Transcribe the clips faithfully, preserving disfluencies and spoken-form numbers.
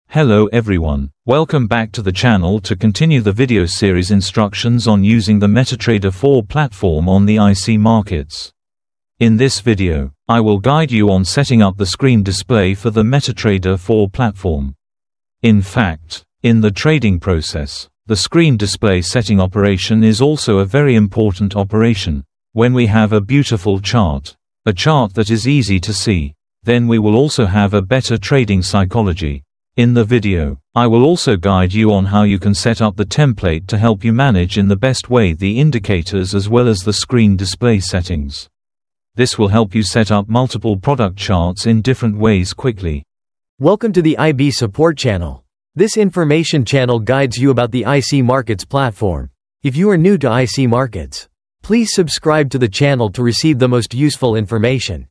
Hello everyone, welcome back to the channel to continue the video series instructions on using the MetaTrader four platform on the I C Markets. In this video, I will guide you on setting up the screen display for the MetaTrader four platform. In fact, in the trading process, the screen display setting operation is also a very important operation. When we have a beautiful chart, a chart that is easy to see, then we will also have a better trading psychology. In the video, I will also guide you on how you can set up the template to help you manage in the best way the indicators as well as the screen display settings. This will help you set up multiple product charts in different ways quickly. Welcome to the I B Support channel. This information channel guides you about the I C Markets platform. If you are new to I C Markets, please subscribe to the channel to receive the most useful information.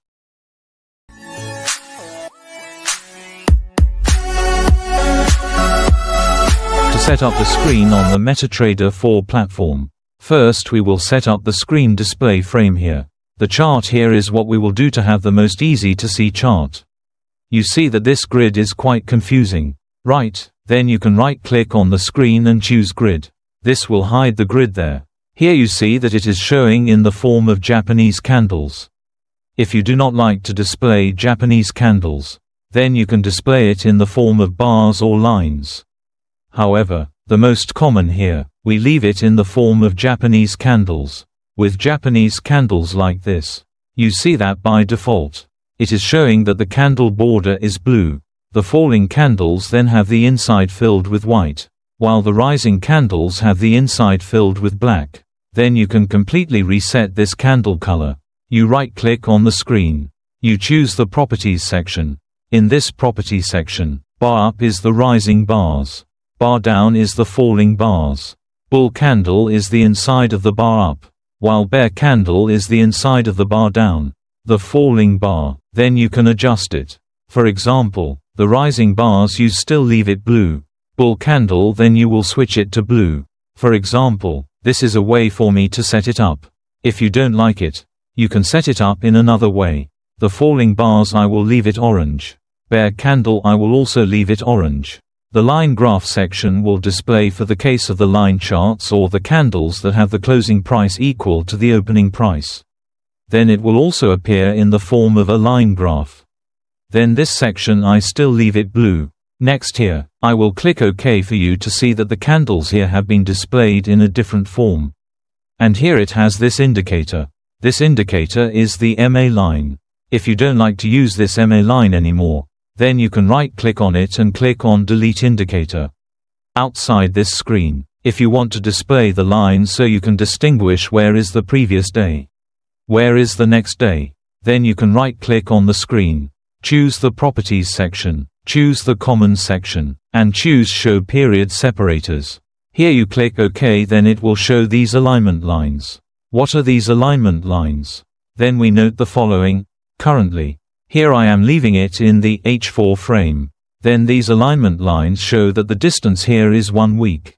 Set up the screen on the MetaTrader four platform. First we will set up the screen display frame here. The chart here is what we will do to have the most easy to see chart. You see that this grid is quite confusing, right? Then you can right click on the screen and choose grid. This will hide the grid there. Here you see that it is showing in the form of Japanese candles. If you do not like to display Japanese candles, then you can display it in the form of bars or lines. However, the most common here, we leave it in the form of Japanese candles. With Japanese candles like this, you see that by default, it is showing that the candle border is blue. The falling candles then have the inside filled with white, while the rising candles have the inside filled with black. Then you can completely reset this candle color. You right-click on the screen. You choose the Properties section. In this Property section, bar up is the rising bars. Bar down is the falling bars. Bull candle is the inside of the bar up, while bear candle is the inside of the bar down. The falling bar, then you can adjust it. For example, the rising bars you still leave it blue. Bull candle then you will switch it to blue. For example, this is a way for me to set it up. If you don't like it, you can set it up in another way. The falling bars I will leave it orange. Bear candle I will also leave it orange. The line graph section will display for the case of the line charts or the candles that have the closing price equal to the opening price. Then it will also appear in the form of a line graph. Then this section I still leave it blue. Next here, I will click OK for you to see that the candles here have been displayed in a different form. And here it has this indicator. This indicator is the M A line. If you don't like to use this M A line anymore, then you can right-click on it and click on Delete Indicator. Outside this screen, if you want to display the line so you can distinguish where is the previous day, where is the next day, then you can right-click on the screen, choose the Properties section, choose the Common section, and choose Show Period Separators. Here you click OK, then it will show these alignment lines. What are these alignment lines? Then we note the following. Currently, here I am leaving it in the H four frame. Then these alignment lines show that the distance here is one week.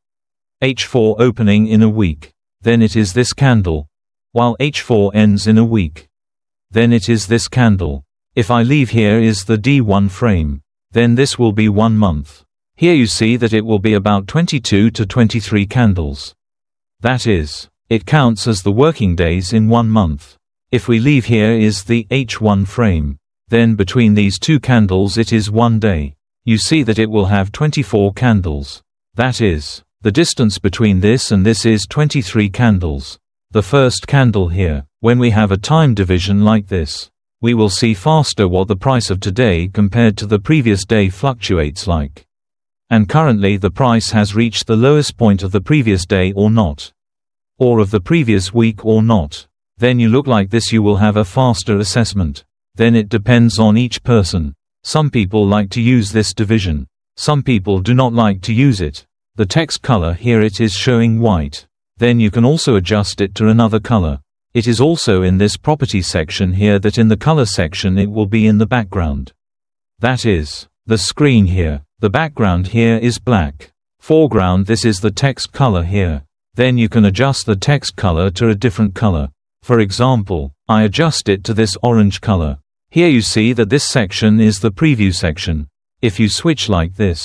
H four opening in a week. Then it is this candle. While H four ends in a week. Then it is this candle. If I leave here is the D one frame. Then this will be one month. Here you see that it will be about twenty-two to twenty-three candles. That is, it counts as the working days in one month. If we leave here is the H one frame. Then between these two candles it is one day. You see that it will have twenty-four candles. That is, the distance between this and this is twenty-three candles. The first candle here, when we have a time division like this, we will see faster what the price of today compared to the previous day fluctuates like. And currently the price has reached the lowest point of the previous day or not. Or of the previous week or not. Then you look like this, you will have a faster assessment. Then it depends on each person. Some people like to use this division. Some people do not like to use it. The text color here it is showing white. Then you can also adjust it to another color. It is also in this property section here that in the color section it will be in the background. That is, the screen here. The background here is black. Foreground, this is the text color here. Then you can adjust the text color to a different color. For example, I adjust it to this orange color. Here you see that this section is the preview section. If you switch like this,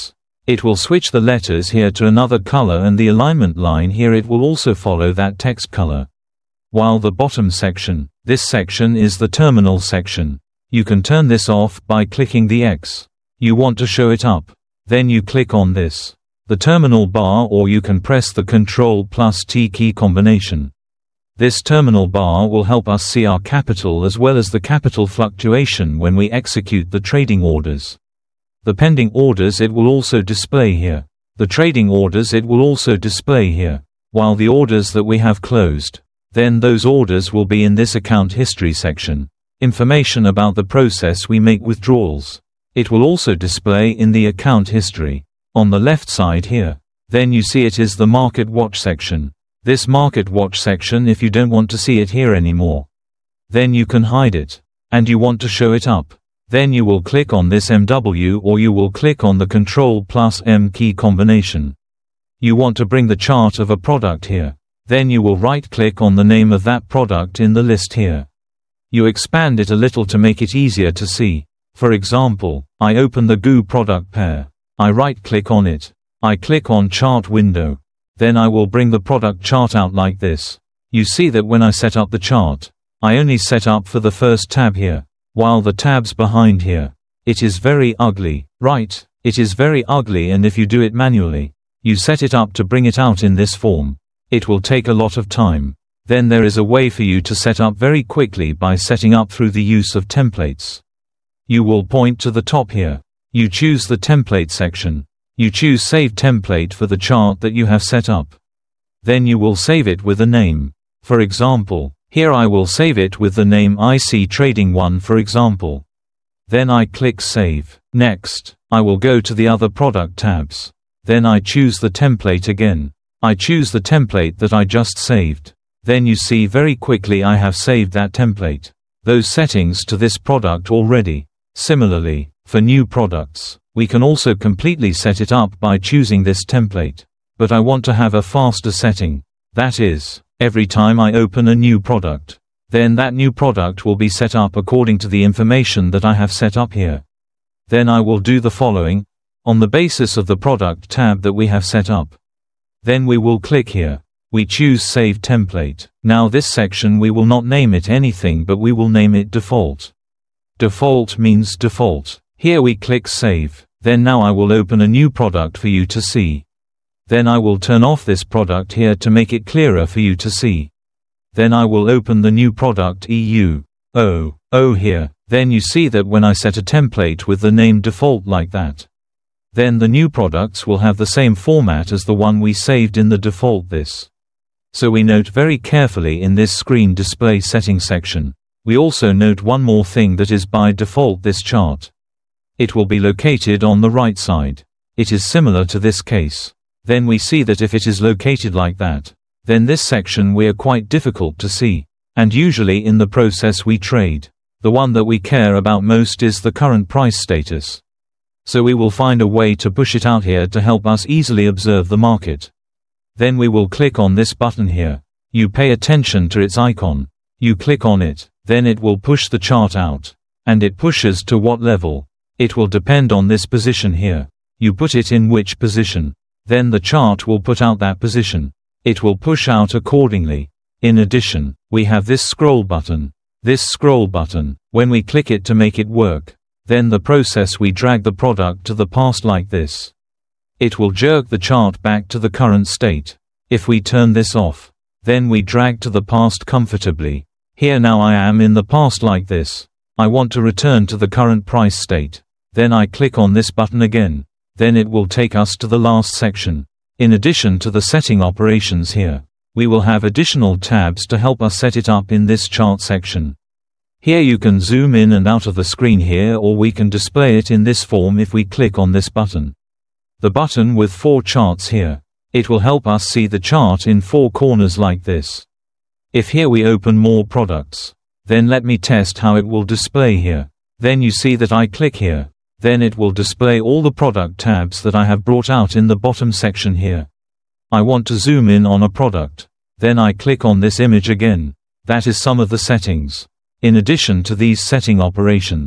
It will switch the letters here to another color, and the alignment line here, it will also follow that text color. While the bottom section, this section is the terminal section. You can turn this off by clicking the X. You want to show it up. Then you click on this, the terminal bar, or you can press the Control plus T key combination. This terminal bar will help us see our capital as well as the capital fluctuation when we execute the trading orders. The pending orders, it will also display here. The trading orders, it will also display here. While the orders that we have closed, then those orders will be in this account history section. Information about the process we make withdrawals. It will also display in the account history. On the left side here, then you see it is the market watch section. This market watch section, if you don't want to see it here anymore, then you can hide it. And you want to show it up, then you will click on this M W, or you will click on the Control plus M key combination. You want to bring the chart of a product here. Then you will right click on the name of that product in the list here. You expand it a little to make it easier to see. For example, I open the G U product pair. I right click on it. I click on chart window. Then I will bring the product chart out like this. You see that when I set up the chart, I only set up for the first tab here, while the tabs behind here, it is very ugly, right? It is very ugly, and if you do it manually, you set it up to bring it out in this form, it will take a lot of time. Then there is a way for you to set up very quickly by setting up through the use of templates. You will point to the top here. You choose the template section. You choose Save Template for the chart that you have set up. Then you will save it with a name. For example, here I will save it with the name I C Trading one, for example. Then I click Save. Next, I will go to the other product tabs. Then I choose the template again. I choose the template that I just saved. Then you see very quickly I have saved that template, those settings to this product already. Similarly, for new products, we can also completely set it up by choosing this template. But I want to have a faster setting. That is, every time I open a new product, then that new product will be set up according to the information that I have set up here. Then I will do the following, on the basis of the product tab that we have set up. Then we will click here. We choose Save Template. Now this section we will not name it anything, but we will name it Default. Default means default. Here we click Save. Then now I will open a new product for you to see. Then I will turn off this product here to make it clearer for you to see. Then I will open the new product E U O O here. Then you see that when I set a template with the name default like that, then the new products will have the same format as the one we saved in the default this. So we note very carefully in this screen display setting section. We also note one more thing, that is by default this chart. It will be located on the right side. It is similar to this case. Then we see that if it is located like that, then this section we are quite difficult to see. And usually in the process we trade, the one that we care about most is the current price status. So we will find a way to push it out here to help us easily observe the market. Then we will click on this button here. You pay attention to its icon. You click on it, then it will push the chart out. And it pushes to what level? It will depend on this position here. You put it in which position. Then the chart will put out that position. It will push out accordingly. In addition, we have this scroll button. This scroll button, when we click it to make it work, then the process we drag the product to the past like this. It will jerk the chart back to the current state. If we turn this off, then we drag to the past comfortably. Here now I am in the past like this. I want to return to the current price state. Then I click on this button again. Then it will take us to the last section. In addition to the setting operations here, we will have additional tabs to help us set it up in this chart section. Here you can zoom in and out of the screen here, or we can display it in this form if we click on this button. The button with four charts here. It will help us see the chart in four corners like this. If here we open more products, then let me test how it will display here. Then you see that I click here. Then it will display all the product tabs that I have brought out in the bottom section here. I want to zoom in on a product. Then I click on this image again. That is some of the settings. In addition to these setting operations,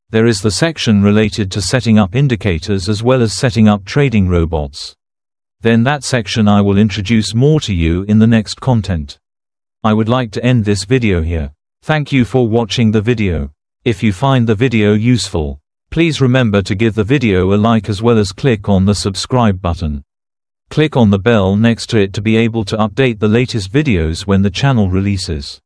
There is the section related to setting up indicators as well as setting up trading robots. Then that section I will introduce more to you in the next content. I would like to end this video here. Thank you for watching the video. If you find the video useful, please remember to give the video a like as well as click on the subscribe button. Click on the bell next to it to be able to update the latest videos when the channel releases.